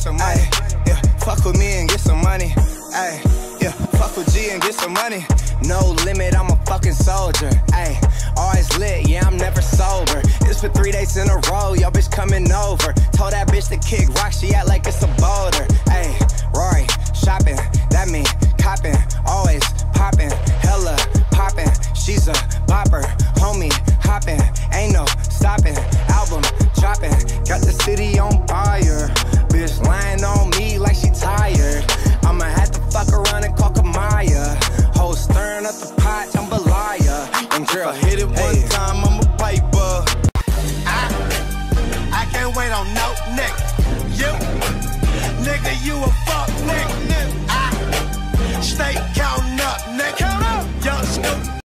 some money. Yeah, fuck with me and get some money. Ay, yeah, fuck with G and get some money. No limit, I'm a fucking soldier. Ay, always lit, yeah, I'm never sober. It's for 3 days in a row, yo bitch coming over. Told that bitch to kick rock, she act like it's a boulder. Ay, Rory, shopping, that mean copping.